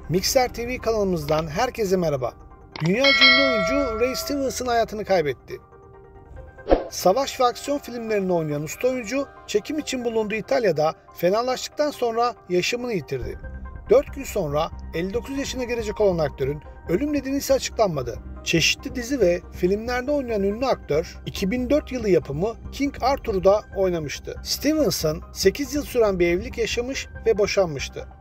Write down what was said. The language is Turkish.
Mixer TV kanalımızdan herkese merhaba. Dünyaca ünlü oyuncu Ray Stevenson hayatını kaybetti. Savaş ve aksiyon filmlerinde oynayan usta oyuncu, çekim için bulunduğu İtalya'da fenalaştıktan sonra yaşamını yitirdi. 4 gün sonra 59 yaşına gelecek olan aktörün ölüm nedeni ise açıklanmadı. Çeşitli dizi ve filmlerde oynayan ünlü aktör, 2004 yılı yapımı King Arthur'da oynamıştı. Stevenson, 8 yıl süren bir evlilik yaşamış ve boşanmıştı.